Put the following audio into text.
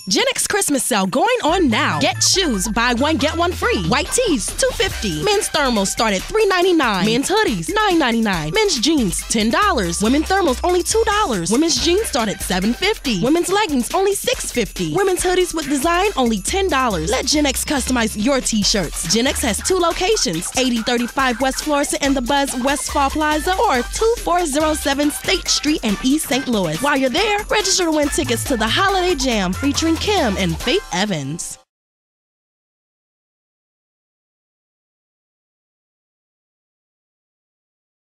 Gen X Christmas sale going on now. Get shoes, buy one, get one free. White tees, $2.50. Men's thermals start at $3.99. Men's hoodies, $9.99. Men's jeans, $10. Women's thermals, only $2. Women's jeans start at $7.50. Women's leggings, only $6.50. Women's hoodies with design, only $10. Let Gen X customize your t-shirts. Gen X has 2 locations, 8035 West Florissant and the Buzz Westfall Plaza, or 2407 State Street in East St. Louis. While you're there, register to win tickets to the Holiday Jam featuring Kim and Faith Evans.